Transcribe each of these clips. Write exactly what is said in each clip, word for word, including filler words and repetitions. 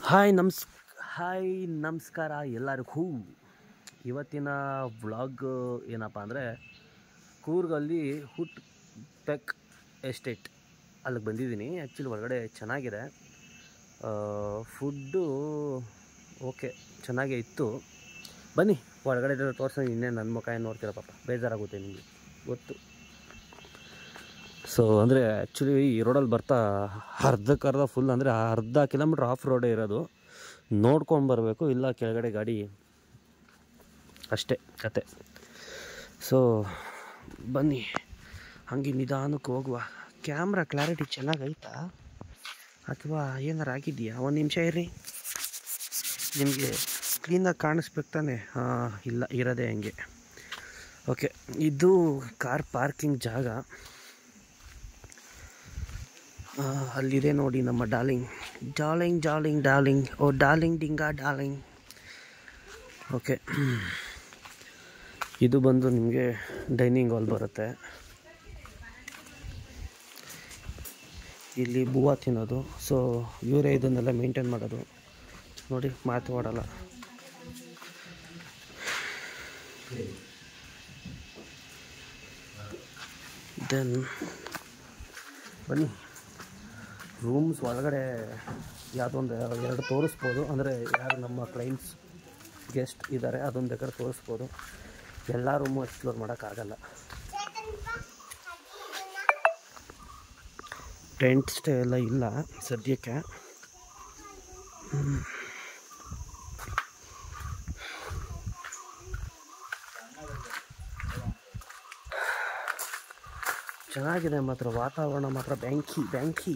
Hi norms hi ನಮಸ್ಕಾರ ಎಲ್ಲರಿಗೂ. ಇವತ್ತಿನ ವ್ಲಾಗ್ ಏನಪ್ಪ ಅಂದರೆ, ಕೂರ್ಗಲ್ಲಿ ಹುಟ್ ಟೆಕ್ ಎಸ್ಟೇಟ್ ಅಲ್ಲಿಗೆ ಬಂದಿದ್ದೀನಿ. ಆ್ಯಕ್ಚುಲಿ ಒಳಗಡೆ ಚೆನ್ನಾಗಿದೆ, ಫುಡ್ಡು ಓಕೆ ಚೆನ್ನಾಗೇ ಇತ್ತು. ಬನ್ನಿ ಒಳಗಡೆ ತೋರಿಸೋ. ಇನ್ನೇ ನನ್ನ ಮುಖ ಏನು ನೋಡ್ತೀರ ಪಾಪ, ಬೇಜಾರಾಗುತ್ತೆ ನಿಮಗೆ ಗೊತ್ತು. ಸೊ ಅಂದರೆ ಆ್ಯಕ್ಚುಲಿ ಈ ರೋಡಲ್ಲಿ ಬರ್ತಾ ಅರ್ಧಕ್ಕರ್ಧ ಫುಲ್ ಅಂದರೆ ಅರ್ಧ ಕಿಲೋಮೀಟ್ರ್ ಆಫ್ ರೋಡೇ ಇರೋದು. ನೋಡ್ಕೊಂಡು ಬರಬೇಕು, ಇಲ್ಲ ಕೆಳಗಡೆ ಗಾಡಿ, ಅಷ್ಟೇ ಕತೆ. ಸೊ ಬನ್ನಿ ಹಂಗೆ ನಿಧಾನಕ್ಕೆ ಹೋಗುವ. ಕ್ಯಾಮ್ರಾ ಕ್ಲಾರಿಟಿ ಚೆನ್ನಾಗೈತಾ ಅಥವಾ ಏನಾರು ಆಗಿದೆಯಾ? ಒಂದು ನಿಮಿಷ ಇರ್ರಿ, ನಿಮಗೆ ಕ್ಲೀನಾಗಿ ಕಾಣಿಸ್ಬೇಕು ತಾನೆ? ಹಾಂ, ಇಲ್ಲ ಇರೋದೇ ಹಂಗೆ. ಓಕೆ, ಇದು ಕಾರ್ ಪಾರ್ಕಿಂಗ್ ಜಾಗ. ಅಲ್ಲಿದೆ ನೋಡಿ ನಮ್ಮ darling darling darling darling oh darling ಡಿಂಗಾ ಡಾರ್ಲಿಂಗ್. ಓಕೆ, ಇದು ಬಂದು ನಿಮಗೆ ಡೈನಿಂಗ್ ಹಾಲ್ ಬರುತ್ತೆ. ಇಲ್ಲಿ ಬೂವಾ ತಿನ್ನೋದು. ಸೊ ಇವರೇ ಇದನ್ನೆಲ್ಲ ಮೇಂಟೈನ್ ಮಾಡೋದು ನೋಡಿ, ಮಾತಾಡಲ್ಲ. ದೆನ್ ಬನ್ನಿ, ರೂಮ್ಸ್ ಒಳಗಡೆ ಯಾವುದೊಂದು ಎರಡು ತೋರಿಸ್ಬೋದು. ಅಂದರೆ ಯಾರು ನಮ್ಮ ಕ್ಲೈಂಟ್ಸ್ ಗೆಸ್ಟ್ ಇದ್ದಾರೆ ಅದೊಂದು ಬೇಕಾದ್ರೆ ತೋರಿಸ್ಬೋದು. ಎಲ್ಲ ರೂಮು ಎಕ್ಸ್ಪ್ಲೋರ್ ಮಾಡೋಕ್ಕಾಗಲ್ಲ. ಟೆಂಟ್ ಸ್ಟೇ ಎಲ್ಲ ಇಲ್ಲ ಸದ್ಯಕ್ಕೆ. ಚೆನ್ನಾಗಿದೆ ಮಾತ್ರ, ವಾತಾವರಣ ಮಾತ್ರ ಬ್ಯಾಂಕಿ ಬ್ಯಾಂಕಿ.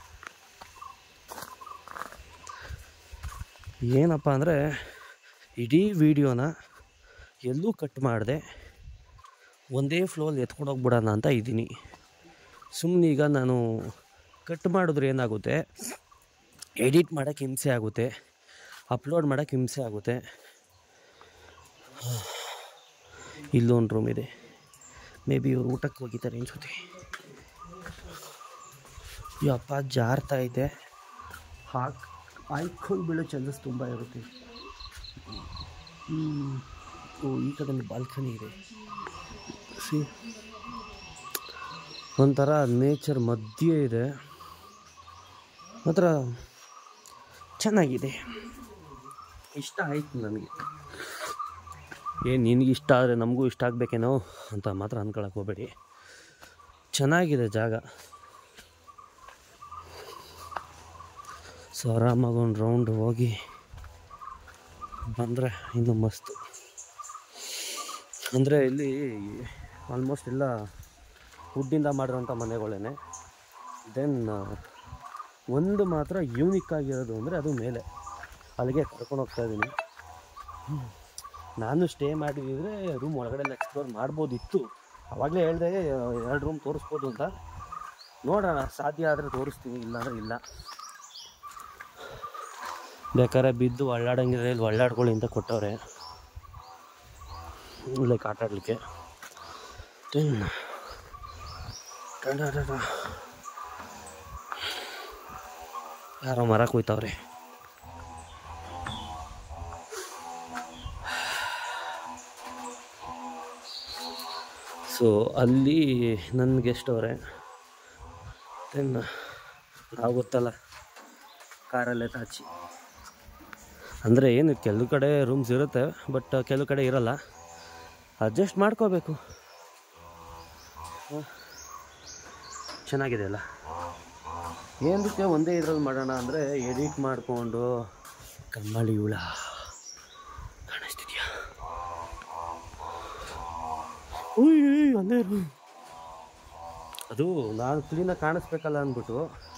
ಏನಪ್ಪ ಅಂದರೆ, ಇಡೀ ವಿಡಿಯೋನ ಎಲ್ಲೂ ಕಟ್ ಮಾಡಿದೆ ಒಂದೇ ಫ್ಲೋಲ್ಲಿ ಎತ್ಕೊಂಡು ಹೋಗ್ಬಿಡೋಣ ಅಂತ ಇದ್ದೀನಿ. ಸುಮ್ಮನೆ ಈಗ ನಾನು ಕಟ್ ಮಾಡಿದ್ರೆ ಏನಾಗುತ್ತೆ, ಎಡಿಟ್ ಮಾಡೋಕ್ಕೆ ಹಿಂಸೆ ಆಗುತ್ತೆ, ಅಪ್ಲೋಡ್ ಮಾಡೋಕ್ಕೆ ಹಿಂಸೆ ಆಗುತ್ತೆ. ಇಲ್ಲೊಂದು ರೂಮ್ ಇದೆ, ಮೇ ಬಿ ಇವ್ರು ಊಟಕ್ಕೆ ಹೋಗಿದ್ದಾರೆ ಅನ್ಸುತ್ತೆ. ಯಪ್ಪ ಜಾರ್ತಾ ಇದೆ, ಹಾಕಿ ಹಾಯ್ಕೊಂಡು ಬೀಳೋ ಚಾನ್ಸಸ್ ತುಂಬ ಇರುತ್ತೆ. ಓ, ಈ ಕಡೆ ಬಾಲ್ಕನಿ ಇದೆ. ಸಿ, ಒಂಥರ ನೇಚರ್ ಮಧ್ಯೆ ಇದೆ, ಮಾತ್ರ ಚೆನ್ನಾಗಿದೆ. ಇಷ್ಟ ಆಯಿತು ನನಗೆ. ಏನು ನಿನಗೆ ಇಷ್ಟ ಆದರೆ ನಮಗೂ ಇಷ್ಟ ಆಗಬೇಕೇನೋ ಅಂತ ಮಾತ್ರ ಅಂದ್ಕೊಳಕ್ಕೆ ಹೋಗಬೇಡಿ. ಚೆನ್ನಾಗಿದೆ ಜಾಗ. ಸೊ ಆರಾಮಾಗಿ ಒಂದು ರೌಂಡ್ ಹೋಗಿ ಬಂದರೆ ಇನ್ನೂ ಮಸ್ತು. ಅಂದರೆ ಇಲ್ಲಿ ಆಲ್ಮೋಸ್ಟ್ ಎಲ್ಲ ವುಡ್ಡಿಂದ ಮಾಡಿರೋಂಥ ಮನೆಗಳೇ. ದೆನ್ ಒಂದು ಮಾತ್ರ ಯೂನಿಕ್ ಆಗಿರೋದು ಅಂದರೆ ಅದು ಮೇಲೆ, ಅಲ್ಲಿಗೆ ಕರ್ಕೊಂಡು ಹೋಗ್ತಾ ಇದ್ದೀನಿ. ನಾನು ಸ್ಟೇ ಮಾಡಿದರೆ ರೂಮ್ ಒಳಗಡೆ ಎಕ್ಸ್ಪ್ಲೋರ್ ಮಾಡ್ಬೋದಿತ್ತು. ಆವಾಗಲೇ ಹೇಳಿದೆ ಎರಡು ರೂಮ್ ತೋರಿಸ್ಬೋದು ಅಂತ. ನೋಡೋಣ, ಸಾಧ್ಯ ಆದರೆ ತೋರಿಸ್ತೀನಿ, ಇಲ್ಲಾಂದರೆ ಇಲ್ಲ. ಬೇಕಾದ್ರೆ ಬಿದ್ದು ಒಳ್ಳಾಡಂಗಿದ್ರೆ ಇಲ್ಲಿ ಒಳ್ಳಾಡ್ಕೊಳ್ಳಿ ಅಂತ ಕೊಟ್ಟವ್ರೆ, ಲೈಕ್ ಆಟ ಆಡಲಿಕ್ಕೆ. ಯಾರೋ ಮರ ಕೊಯ್ತವ್ರೆ. ಸೊ ಅಲ್ಲಿ ನನ್ನ ಗೆಸ್ಟ್ ಅವರೇ. ದೆನ್ ನಾವು ಗೊತ್ತಲ್ಲ, ಕಾರಲ್ಲೇ ತಾಚಿ. ಅಂದರೆ ಏನು, ಕೆಲವು ಕಡೆ ರೂಮ್ಸ್ ಇರುತ್ತೆ, ಬಟ್ ಕೆಲವು ಕಡೆ ಇರೋಲ್ಲ. ಅಡ್ಜಸ್ಟ್ ಮಾಡ್ಕೋಬೇಕು. ಚೆನ್ನಾಗಿದೆ ಅಲ್ಲ. ಏನಕ್ಕೆ ಒಂದೇ ಇದ್ರಲ್ಲಿ ಮಾಡೋಣ ಅಂದರೆ, ಎಡಿಟ್ ಮಾಡಿಕೊಂಡು ಕಮ್ಮಳಿ ಹುಳ ಕಾಣಿಸ್ತಿದ್ಯಾ? ಉಯ್ ಒಂದೇ ರೂಮ್. ಅದು ನಾನು ಕ್ಲೀನಾಗಿ ಕಾಣಿಸ್ಬೇಕಲ್ಲ ಅಂದ್ಬಿಟ್ಟು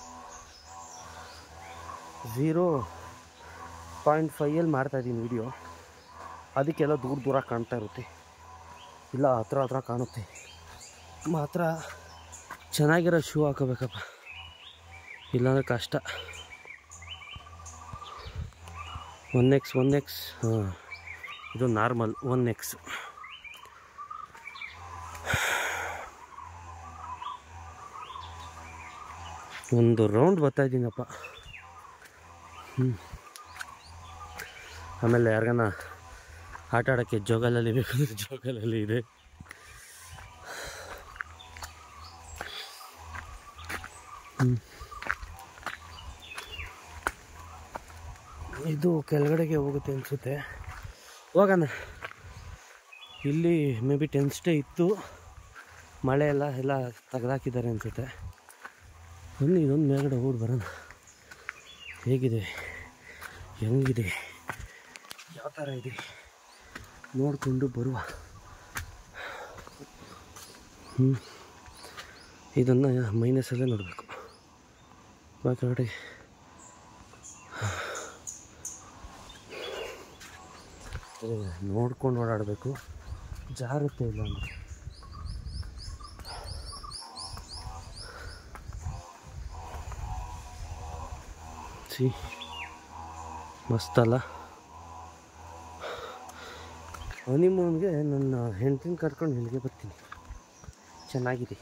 ಝೀರೋ ಪಾಯಿಂಟ್ ಫೈಯಲ್ಲಿ ಮಾಡ್ತಾಯಿದ್ದೀನಿ ವೀಡಿಯೋ. ಅದಕ್ಕೆಲ್ಲ ದೂರ ದೂರ ಕಾಣ್ತಾ ಇರುತ್ತೆ, ಇಲ್ಲ ಹತ್ರ ಹತ್ರ ಕಾಣುತ್ತೆ. ಮಾತ್ರ ಚೆನ್ನಾಗಿರೋ ಶೂ ಹಾಕೋಬೇಕಪ್ಪ, ಇಲ್ಲಾಂದರೆ ಕಷ್ಟ. ಒನ್ ಎಕ್ಸ್ ಒನ್ ಎಕ್ಸ್ ಹಾಂ, ಇದು ನಾರ್ಮಲ್ ಒನ್ ಎಕ್ಸ್. ಒಂದು ರೌಂಡ್ ಬರ್ತಾಯಿದ್ದೀನಪ್ಪ. ಹ್ಞೂ ಆಮೇಲೆ ಯಾರಿಗಾನ ಆಟ ಆಡೋಕ್ಕೆ ಜೋಗಾಲಲ್ಲಿ ಬೇಕಂದ್ರೆ ಜೋಗಾಲಲ್ಲಿ ಇದೆ. ಇದು ಕೆಳಗಡೆಗೆ ಹೋಗುತ್ತೆ ಅನಿಸುತ್ತೆ. ಹೋಗೋಣ. ಇಲ್ಲಿ ಮೇ ಬಿ ಟೆನ್ ಸ್ಟೇ ಇತ್ತು, ಮಳೆ ಎಲ್ಲ ಎಲ್ಲ ತೆಗೆದಾಕಿದ್ದಾರೆ ಅನಿಸುತ್ತೆ. ಬನ್ನಿ ಇದೊಂದು ಮೇಲ್ಗಡೆ ಹೋಗಿ ಬರೋಣ. ಹೇಗಿದೆ, ಹೆಂಗಿದೆ, ಯಾವ ಥರ ಇದೆ ನೋಡಿಕೊಂಡು ಬರುವ. ಹ್ಞೂ ಇದನ್ನು ಮೈನಸಲ್ಲೇ ನೋಡಬೇಕು. ಬಾ ಕೆಳಗಡೆ. ನೋಡ್ಕೊಂಡು ಓಡಾಡಬೇಕು, ಜಾರುತ್ತೆ ಇಲ್ಲ ಅಂದರೆ. ಸಿ ಮಸ್ತಲ್ಲ. ಹನಿಮೂನ್ಗೆ ನನ್ನ ಹೆಂಡತಿನ ಕರ್ಕೊಂಡು ಇಲ್ಲಿಗೆ ಬರ್ತೀನಿ. ಚೆನ್ನಾಗಿದೆ.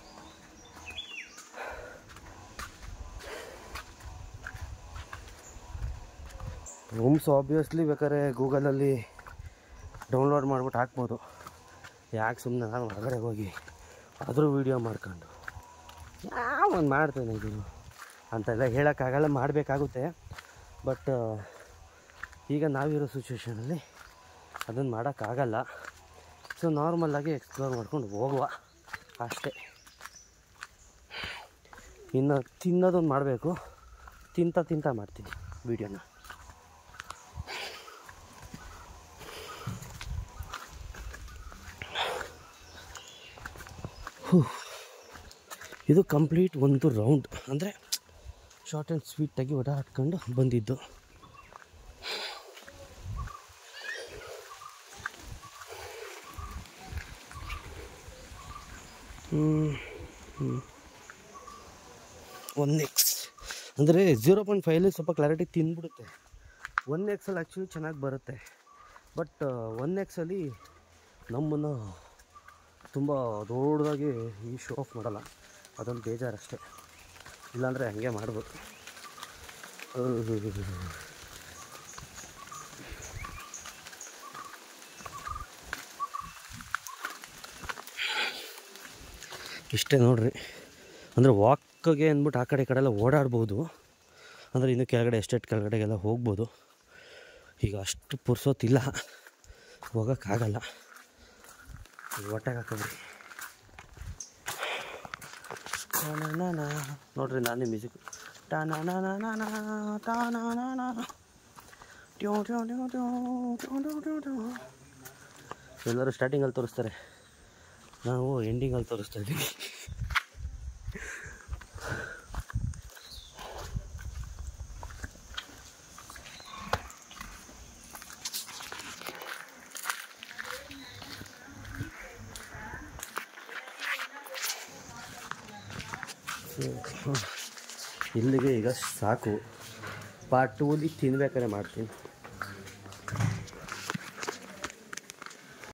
ರೂಮ್ಸ್ ಆಬ್ವಿಯಸ್ಲಿ ಬೇಕಾದ್ರೆ ಗೂಗಲಲ್ಲಿ ಡೌನ್ಲೋಡ್ ಮಾಡ್ಬಿಟ್ಟು ಹಾಕ್ಬೋದು. ಯಾಕೆ ಸುಮ್ಮನೆ ನಾನು ಹೊರಗಡೆ ಹೋಗಿ ಆದರೂ ವೀಡಿಯೋ ಮಾಡ್ಕೊಂಡು ಯಾವ ಒಂದು ಮಾಡ್ತೇನೆ ಇದು ಅಂತೆಲ್ಲ ಹೇಳೋಕ್ಕಾಗಲ್ಲ, ಮಾಡಬೇಕಾಗುತ್ತೆ. ಬಟ್ ಈಗ ನಾವಿರೋ ಸಿಚುವೇಷನಲ್ಲಿ ಅದನ್ನು ಮಾಡೋಕ್ಕಾಗಲ್ಲ. ಸೊ ನಾರ್ಮಲ್ಲಾಗಿ ಎಕ್ಸ್ಪ್ಲೋರ್ ಮಾಡ್ಕೊಂಡು ಹೋಗುವ ಅಷ್ಟೇ. ಇನ್ನು ತಿನ್ನೋದೊಂದು ಮಾಡಬೇಕು. ತಿಂತ ತಿಂತ ಮಾಡ್ತೀನಿ ವೀಡಿಯೋನ. ಇದು ಕಂಪ್ಲೀಟ್ ಒಂದು ರೌಂಡ್, ಅಂದರೆ ಶಾರ್ಟ್ ಆ್ಯಂಡ್ ಸ್ವೀಟಾಗಿ ಓಡಾಡ್ಕೊಂಡು ಬಂದಿದ್ದು. ಒನ್ ಎಕ್ಸ್ ಅಂದರೆ ಝೀರೋ ಪಾಯಿಂಟ್ ಫೈವಲ್ಲಿ ಸ್ವಲ್ಪ ಕ್ಲಾರಿಟಿ ತಿಂದ್ಬಿಡುತ್ತೆ. ಒನ್ ಎಕ್ಸಲ್ಲಿ ಆ್ಯಕ್ಚುಲಿ ಚೆನ್ನಾಗಿ ಬರುತ್ತೆ. ಬಟ್ ಒನ್ ಎಕ್ಸಲ್ಲಿ ನಮ್ಮನ್ನು ತುಂಬ ದೊಡ್ಡದಾಗಿ ಈ ಶೋ ಆಫ್ ಮಾಡಲ್ಲ. ಅದೊಂದು ಬೇಜಾರಷ್ಟೇ. ಇಲ್ಲಾಂದರೆ ಹಾಗೆ ಮಾಡ್ಬೋದು. ಇಷ್ಟೇ ನೋಡ್ರಿ. ಅಂದರೆ ವಾಕ್ಗೆ ಅಂದ್ಬಿಟ್ಟು ಆ ಕಡೆ ಈ ಕಡೆ ಎಲ್ಲ ಓಡಾಡ್ಬೋದು. ಅಂದರೆ ಇನ್ನು ಕೆಳಗಡೆ ಎಸ್ಟೇಟ್ ಕೆಳಗಡೆಗೆಲ್ಲ ಹೋಗ್ಬೋದು. ಈಗ ಅಷ್ಟು ಪುರ್ಸೋತಿಲ್ಲ, ಹೋಗೋಕ್ಕಾಗಲ್ಲ. ಹೊಟ್ಟೆಗೆ ಹಾಕೋಬಿಡಿ. ನೋಡ್ರಿ ನಾನೇ ಮ್ಯೂಸಿಕ್ ಎಲ್ಲರೂ ಸ್ಟಾರ್ಟಿಂಗಲ್ಲಿ ತೋರಿಸ್ತಾರೆ, ನಾವು ಎಂಡಿಂಗಲ್ಲಿ ತೋರಿಸ್ತಾ ಇದ್ದೀವಿ. ಇಲ್ಲಿಗೆ ಈಗ ಸಾಕು. ಪಾರ್ಟ್ ಟೂಲಿ ತಿನ್ಬೇಕಾದ್ರೆ ಮಾಡ್ತೀನಿ.